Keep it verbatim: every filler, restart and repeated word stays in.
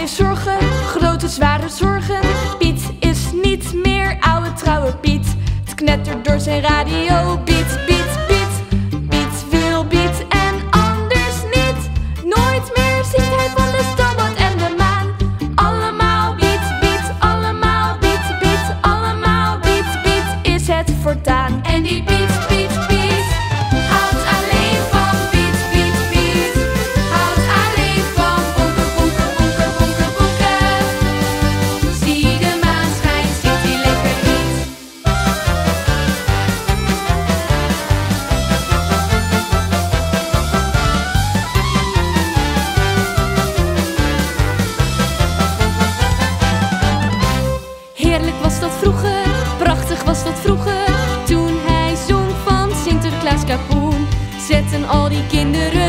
kleine zorgen, grote zware zorgen. Piet is niet meer oude trouwe Piet. Het knettert door zijn radio. Piet, Piet, Piet. Piet wil Piet en anders niet. Nooit meer zingt hij van de stoomboot en de maan. Allemaal Piet, Piet, allemaal Piet, Piet. Allemaal Piet, Piet is het voortaan. En die Piet, Piet, Piet houdt alleen van Piet, Piet, Piet. Houdt alleen van bonken, bonken, bonken, bonken, bonken. Zie de maan schijnt, zingt hij lekker niet. Heerlijk was dat vroeger, prachtig was dat vroeger. Toen hij zong van Sinterklaas kapoen, zetten al die kinderen